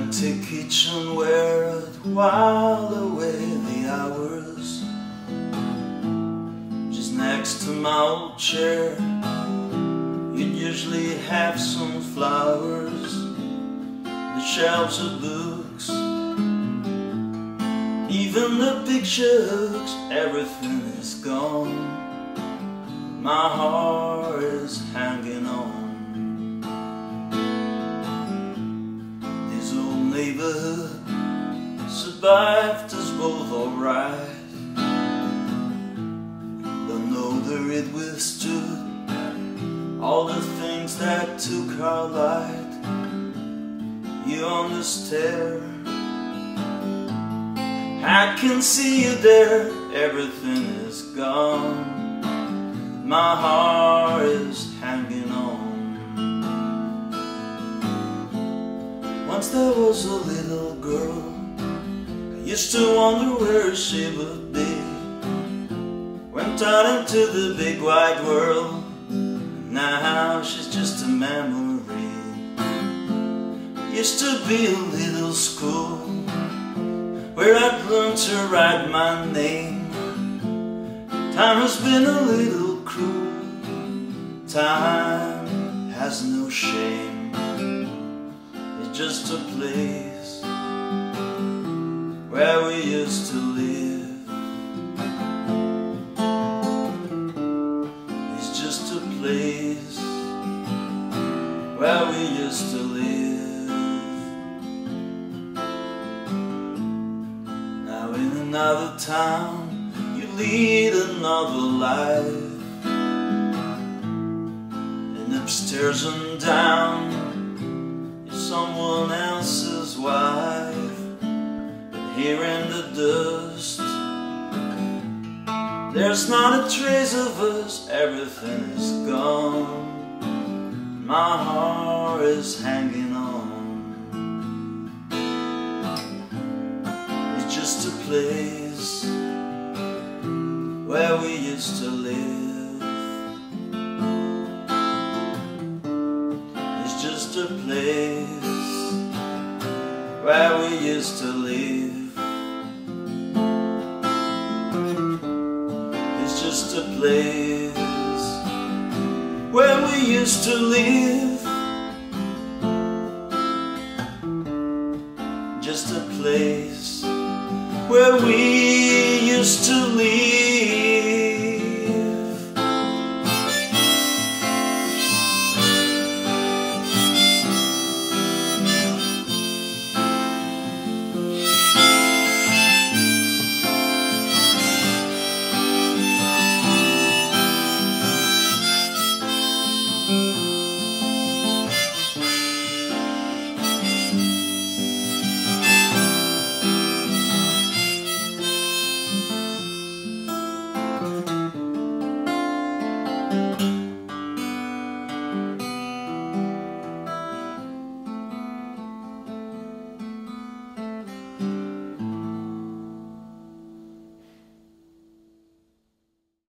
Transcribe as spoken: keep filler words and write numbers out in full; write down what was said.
empty kitchen where I'd while away the hours. Just next to my old chair, you'd usually have some flowers, the shelves of books, even the pictures. Everything is gone, my heart is hanging on. This old neighborhood survived us both alright, but know that it withstood all the things that took our light. You on the stair, I can see you there. Everything is gone, my heart is hanging on. Once there was a little girl, I used to wonder where she would be. Went out into the big wide world, and now she's just a memory. Used to be a little school where I'd learned to write my name. Time has been a little cruel, time has no shame. It's just a place where we used to live. It's just a place where we used to live. Now in another town, you lead another life, and upstairs and down, you're someone else's wife. But here in the dust, there's not a trace of us. Everything is gone, my heart is hanging on. It's just a place where we used to live. It's just a place where we used to live. It's just a place where we used to live. Just a place where we used to live.